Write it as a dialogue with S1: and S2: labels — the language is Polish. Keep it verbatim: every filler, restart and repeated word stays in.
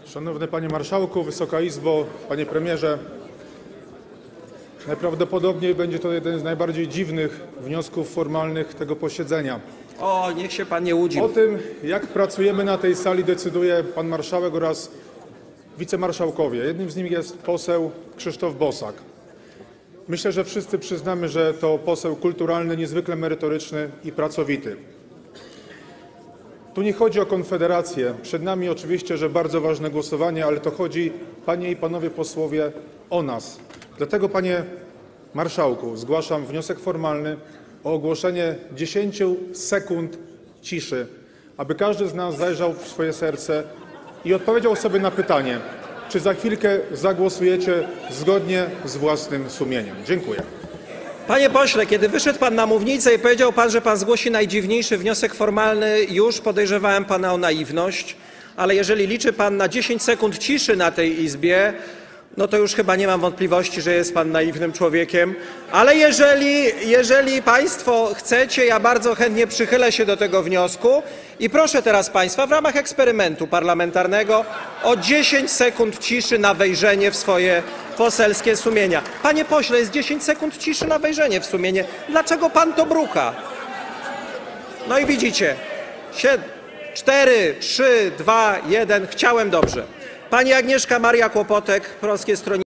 S1: Szanowny Panie Marszałku, Wysoka Izbo, Panie Premierze, najprawdopodobniej będzie to jeden z najbardziej dziwnych wniosków formalnych tego posiedzenia.
S2: O, niech się Pan nie łudzi.
S1: O tym, jak pracujemy na tej sali, decyduje Pan Marszałek oraz wicemarszałkowie. Jednym z nich jest poseł Krzysztof Bosak. Myślę, że wszyscy przyznamy, że to poseł kulturalny, niezwykle merytoryczny i pracowity. Tu nie chodzi o Konfederację. Przed nami oczywiście, że bardzo ważne głosowanie, ale to chodzi, Panie i Panowie posłowie, o nas. Dlatego, Panie Marszałku, zgłaszam wniosek formalny o ogłoszenie dziesięciu sekund ciszy, aby każdy z nas zajrzał w swoje serce i odpowiedział sobie na pytanie, czy za chwilkę zagłosujecie zgodnie z własnym sumieniem. Dziękuję.
S2: Panie pośle, kiedy wyszedł Pan na mównicę i powiedział Pan, że Pan zgłosi najdziwniejszy wniosek formalny, już podejrzewałem Pana o naiwność, ale jeżeli liczy Pan na dziesięć sekund ciszy na tej Izbie, no to już chyba nie mam wątpliwości, że jest Pan naiwnym człowiekiem. Ale jeżeli, jeżeli Państwo chcecie, ja bardzo chętnie przychylę się do tego wniosku i proszę teraz Państwa w ramach eksperymentu parlamentarnego o dziesięć sekund ciszy na wejrzenie w swoje poselskie sumienia. Panie pośle, jest dziesięć sekund ciszy na wejrzenie w sumienie. Dlaczego Pan to bruka? No i widzicie. cztery, trzy, dwa, jeden. Chciałem dobrze. Pani Agnieszka Maria Kłopotek, Polskie Stronnictwo